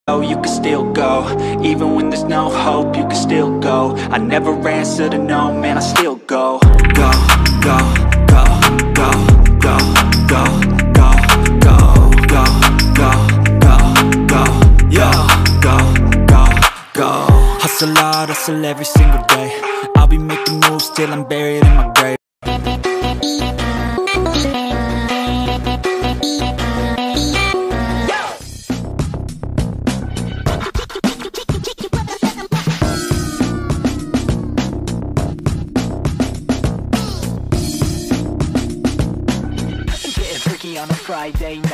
Oh, you can still go, even when there's no hope, you can still go. I never answer to no, man, I still go. Go, go, go, go, go, go, go, go, go, go, go, go, yo, go, go, go. Hustle hard, hustle every single day. I'll be making moves till I'm buried in my grave. On a Friday